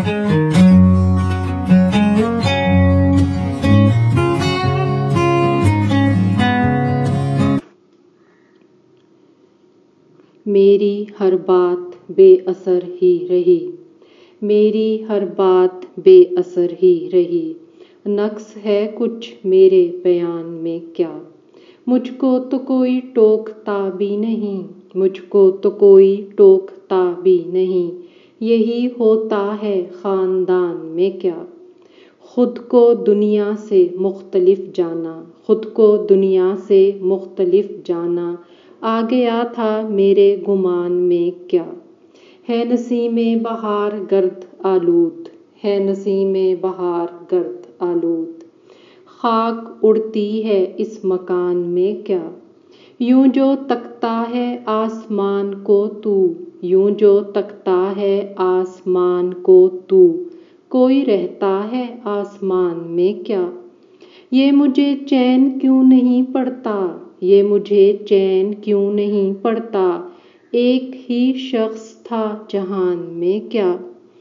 میری ہر بات بے اثر ہی رہی، میری ہر بات بے اثر ہی رہی، نقص ہے کچھ میرے بیان میں کیا؟ مجھ کو تو کوئی ٹوکتا بھی نہیں، مجھ کو تو کوئی ٹوکتا بھی نہیں، یہی ہوتا ہے خاندان میں کیا؟ خود کو دنیا سے مختلف جانا، خود کو دنیا سے مختلف جانا، آ گیا تھا میرے گمان میں کیا؟ ہے نسیم بہار گرد آلود، ہے نسیم بہار گرد آلود، خاک اڑتی ہے اس مکان میں کیا؟ یوں جو تکتا ہے آسمان کو تو، یوں جو تکتا ہے آسمان کو تو، کوئی رہتا ہے آسمان میں کیا؟ یہ مجھے چین کیوں نہیں پڑتا، یہ مجھے چین کیوں نہیں پڑتا، ایک ہی شخص تھا جہان میں کیا؟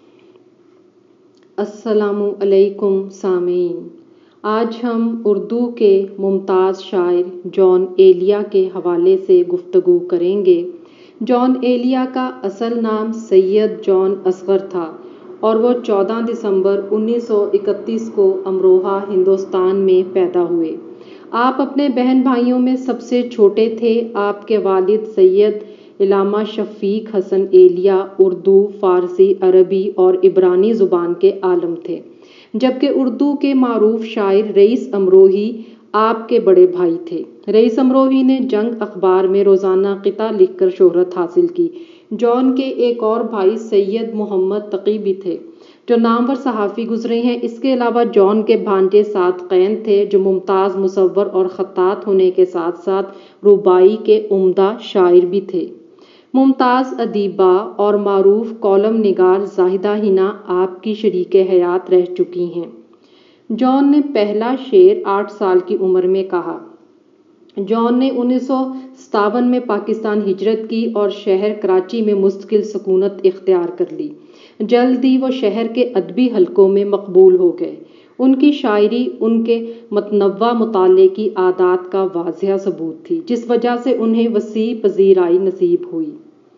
السلام علیکم سامعین، آج ہم اردو کے ممتاز شاعر جان ایلیا کے حوالے سے گفتگو کریں گے۔ جان ایلیا کا اصل نام سید جان اصغر تھا اور وہ 14 دسمبر 1931 کو امروہہ ہندوستان میں پیدا ہوئے۔ آپ اپنے بہن بھائیوں میں سب سے چھوٹے تھے۔ آپ کے والد سید علامہ شفیق حسن ایلیا اردو، فارسی، عربی اور عبرانی زبان کے عالم تھے، جبکہ اردو کے معروف شاعر رئیس امروہی آپ کے بڑے بھائی تھے۔ رئیس امروہی نے جنگ اخبار میں روزانہ قطعہ لکھ کر شہرت حاصل کی۔ جان کے ایک اور بھائی سید محمد تقی بھی تھے، جو نامور صحافی گزرے ہیں۔ اس کے علاوہ جان کے بھانجے صادقین تھے، جو ممتاز مصور اور خطاط ہونے کے ساتھ ساتھ رباعی کے عمدہ شاعر بھی تھے۔ ممتاز ادیبہ اور معروف کالم نگار زاہدہ حنا آپ کی شریک حیات رہ چکی ہیں۔ جان نے پہلا شعر 8 سال کی عمر میں کہا۔ جان نے 1957 میں پاکستان ہجرت کی اور شہر کراچی میں مستقل سکونت اختیار کر لی۔ جلد ہی وہ شہر کے ادبی حلقوں میں مقبول ہو گئے۔ ان کی شاعری ان کے متنوع مطالعے کی عادات کا واضح ثبوت تھی، جس وجہ سے انہیں وسیع پذیرائی نصیب ہوئی۔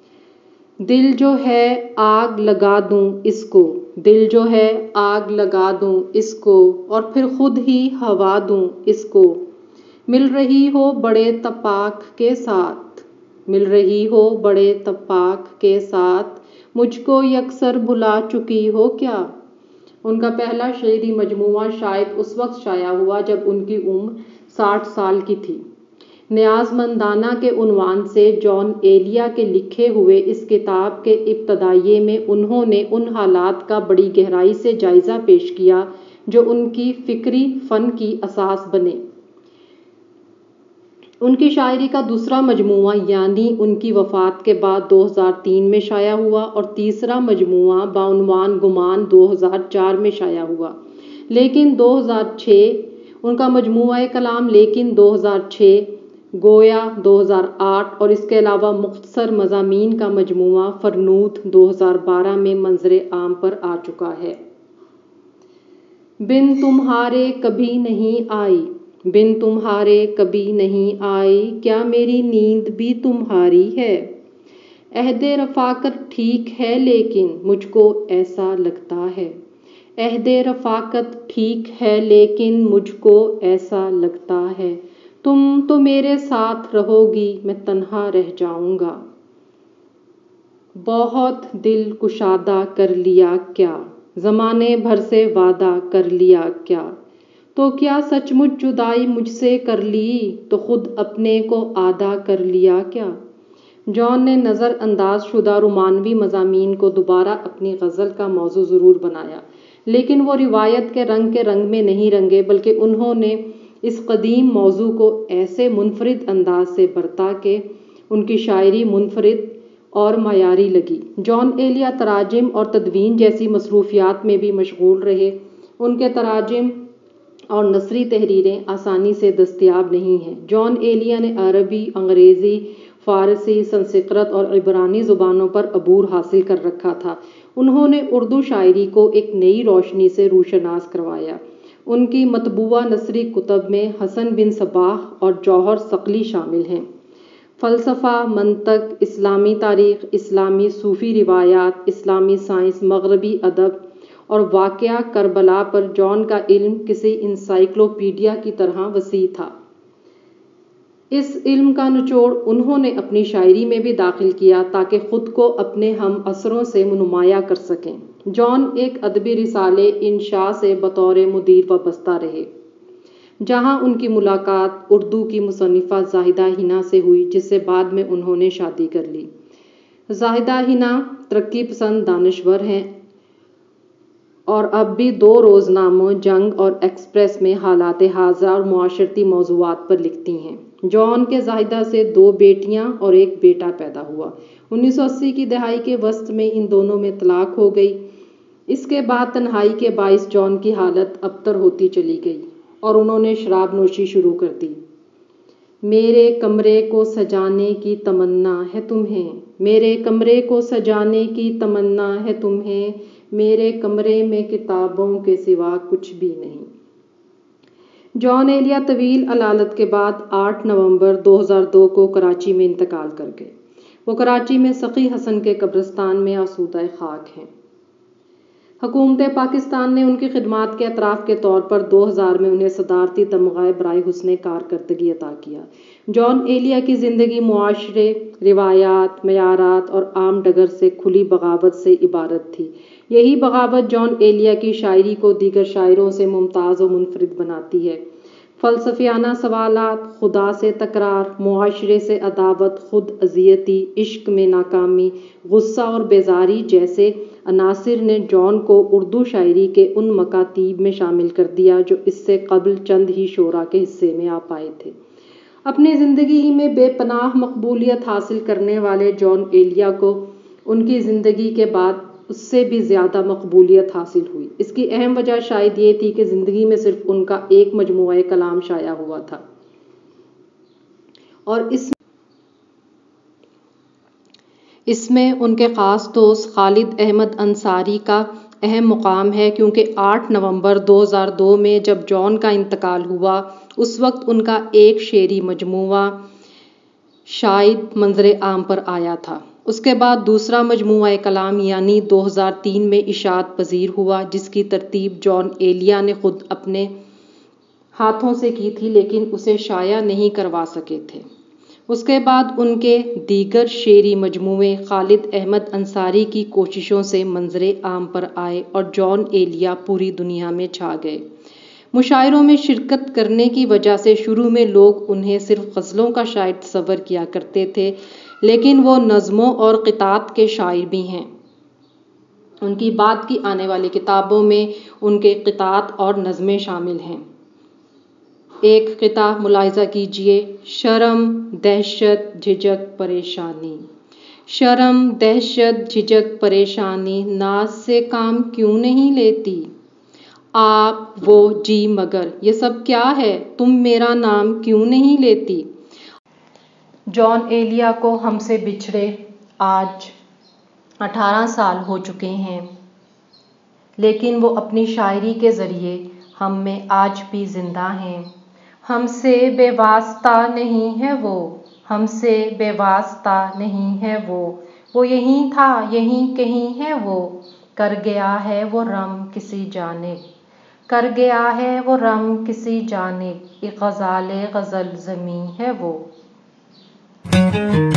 دل جو ہے آگ لگا دوں اس کو، دل جو ہے آگ لگا دوں اس کو، اور پھر خود ہی ہوا دوں اس کو، مل رہی ہو بڑے تپاک کے ساتھ، مل رہی ہو بڑے تپاک کے ساتھ، مجھ کو یکسر بھلا چکی ہو کیا؟ ان کا پہلا شعری مجموعہ شاید اس وقت شائع ہوا جب ان کی عمر 60 سال کی تھی۔ نیاز مندانہ کے عنوان سے جان ایلیا کے لکھے ہوئے اس کتاب کے ابتدائیے میں انہوں نے ان حالات کا بڑی گہرائی سے جائزہ پیش کیا جو ان کی فکری فن کی اساس بنے۔ ان کی شاعری کا دوسرا مجموعہ یعنی ان کی وفات کے بعد 2003 میں شائع ہوا اور تیسرا مجموعہ بعنوان گمان 2004 میں شائع ہوا۔ لیکن 2006 ان کا مجموعہ کلام لیکن 2006، گویا 2008 اور اس کے علاوہ مختصر مضامین کا مجموعہ فرنود 2012 میں منظر عام پر آ چکا ہے۔ بن تمہارے کبھی نہیں آئی، بن تمہارے کبھی نہیں آئی، کیا میری نیند بھی تمہاری ہے؟ عہد رفاقت ٹھیک ہے لیکن مجھ کو ایسا لگتا ہے، عہد رفاقت ٹھیک ہے لیکن مجھ کو ایسا لگتا ہے، تم تو میرے ساتھ رہو گی میں تنہا رہ جاؤں گا۔ بہت دل کشادہ کر لیا کیا، زمانے بھر سے وعدہ کر لیا کیا، تو کیا سچ مچ جدائی مجھ سے کر لی، تو خود اپنے کو آدھا کر لیا کیا؟ جان نے نظر انداز شدہ رومانوی مضامین کو دوبارہ اپنی غزل کا موضوع ضرور بنایا، لیکن وہ روایت کے رنگ میں نہیں رنگے، بلکہ انہوں نے اس قدیم موضوع کو ایسے منفرد انداز سے برتا کہ ان کی شاعری منفرد اور معیاری لگی۔ جان ایلیا تراجم اور تدوین جیسی مصروفیات میں بھی مشغول رہے۔ ان کے تراجم اور نثری تحریریں آسانی سے دستیاب نہیں ہیں۔ جان ایلیا نے عربی، انگریزی، فارسی، سنسکرت اور عبرانی زبانوں پر عبور حاصل کر رکھا تھا۔ انہوں نے اردو شاعری کو ایک نئی روشنی سے روشناس کروایا۔ ان کی مطبوعہ نثری کتب میں حسن بن صباح اور جوہر ثقلی شامل ہیں۔ فلسفہ، منطق، اسلامی تاریخ، اسلامی صوفی روایات، اسلامی سائنس، مغربی ادب اور واقعہ کربلا پر جان کا علم کسی انسائکلوپیڈیا کی طرح وسیع تھا۔ اس علم کا نچوڑ انہوں نے اپنی شاعری میں بھی داخل کیا تاکہ خود کو اپنے ہم عصروں سے نمایاں کر سکیں۔ جان ایک ادبی رسالے انشاء سے بطور مدیر وابستہ رہے، جہاں ان کی ملاقات اردو کی مصنفہ زاہدہ حنا سے ہوئی، جس سے بعد میں انہوں نے شادی کر لی۔ زاہدہ حنا ترقی پسند دانشور ہیں اور اب بھی 2 روزناموں جنگ اور ایکسپریس میں حالات حاضرہ اور معاشرتی موضوعات پر لکھتی ہیں۔ جان کے زاہدہ سے 2 بیٹیاں اور 1 بیٹا پیدا ہوا۔ 1980 کی دہائی کے وسط میں ان دونوں میں طلاق ہو گئی۔ اس کے بعد تنہائی کے باعث جان کی حالت ابتر ہوتی چلی گئی اور انہوں نے شراب نوشی شروع کر دی۔ میرے کمرے کو سجانے کی تمنا ہے تمہیں، میرے کمرے کو سجانے کی تمنا ہے تمہیں، میرے کمرے میں کتابوں کے سوا کچھ بھی نہیں۔ جان ایلیا طویل علالت کے بعد 8 نومبر 2002 کو کراچی میں انتقال کر گئے۔ وہ کراچی میں سخی حسن کے قبرستان میں آسودہ خاک ہیں۔ حکومت پاکستان نے ان کی خدمات کے اعتراف کے طور پر 2000 میں انہیں صدارتی تمغہ برائے حسن کارکردگی عطا کیا۔ جان ایلیا کی زندگی معاشرے، روایات، معیارات اور عام ڈگر سے کھلی بغاوت سے عبارت تھی۔ یہی بغاوت جان ایلیا کی شاعری کو دیگر شاعروں سے ممتاز و منفرد بناتی ہے۔ فلسفیانہ سوالات، خدا سے تکرار، معاشرے سے عداوت، خود اذیتی، عشق میں ناکامی، غصہ اور بیزاری جیسے عناصر نے جان کو اردو شاعری کے ان مکاتیب میں شامل کر دیا جو اس سے قبل چند ہی شعراء کے حصے میں آ پائے تھے۔ اپنی زندگی ہی میں بے پناہ مقبولیت حاصل کرنے والے جان ایلیا کو ان کی زندگی کے بعد اس سے بھی زیادہ مقبولیت حاصل ہوئی۔ اس کی اہم وجہ شاید یہ تھی کہ زندگی میں صرف ان کا ایک مجموعہ کلام شائع ہوا تھا اور اس میں ان کے خاص دوست خالد احمد انصاری کا اہم مقام ہے، کیونکہ 8 نومبر 2002 میں جب جان کا انتقال ہوا اس وقت ان کا ایک شعری مجموعہ شاید منظر عام پر آیا تھا۔ اس کے بعد دوسرا مجموعہ کلام یعنی 2003 میں اشاعت پذیر ہوا، جس کی ترتیب جان ایلیا نے خود اپنے ہاتھوں سے کی تھی لیکن اسے شائع نہیں کروا سکے تھے۔ اس کے بعد ان کے دیگر شعری مجموعے خالد احمد انصاری کی کوششوں سے منظر عام پر آئے اور جان ایلیا پوری دنیا میں چھا گئے۔ مشاعروں میں شرکت کرنے کی وجہ سے شروع میں لوگ انہیں صرف غزلوں کا شاعر تصور کیا کرتے تھے، لیکن وہ نظموں اور قطعات کے شاعر بھی ہیں۔ ان کی بعد کی آنے والی کتابوں میں ان کے قطعات اور نظمیں شامل ہیں۔ ایک قطعہ ملاحظہ کیجیے: شرم، دہشت، جھجک، پریشانی، شرم، دہشت، جھجک، پریشانی، ناز سے کام کیوں نہیں لیتی؟ آپ، وہ، جی مگر یہ سب کیا ہے؟ تم میرا نام کیوں نہیں لیتی؟ جان ایلیا کو ہم سے بچھڑے آج 18 سال ہو چکے ہیں، لیکن وہ اپنی شاعری کے ذریعے ہم میں آج بھی زندہ ہیں۔ ہم سے بے واسطہ نہیں ہے وہ، ہم سے بے واسطہ نہیں ہے وہ یہیں تھا یہیں کہیں ہے وہ، کر گیا ہے وہ رم کسی جانب، کر گیا ہے وہ رم کسی جانب، ایک غزال غزل زمیں ہے وہ۔